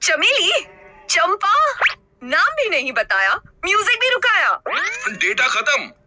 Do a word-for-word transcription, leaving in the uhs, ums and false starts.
चमेली, चंपा, नाम भी नहीं बताया, म्यूजिक भी रुकाया। डेटा खत्म।